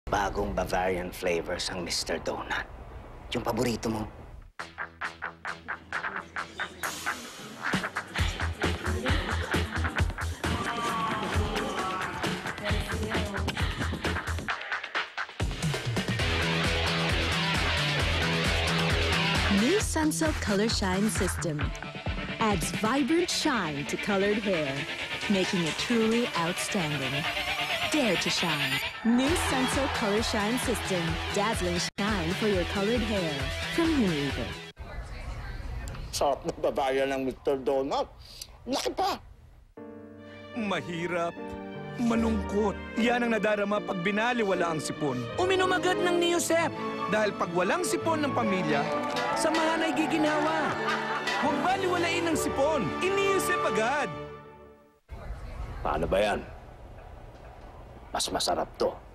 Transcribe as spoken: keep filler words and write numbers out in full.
Bagong Bavarian flavors ang Mister Donut. Yung paborito mo. New Sunsilk Color Shine System adds vibrant shine to colored hair, making it truly outstanding. Dare to shine. New Sunsilk Color Shine System. Dazzling shine for your colored hair from Unilever. Sarap na Bavarian ng Mister Donut. Laki pa! Mahirap. Malungkot. Yan ang nadarama pag binaliwala ang sipon. Uminom agad ng Neosep. Dahil pag walang sipon ng pamilya, Samahan ay giginawa. huwag baliwalain ang sipon. Iniisip agad. Paano ba yan? Mas masarap to.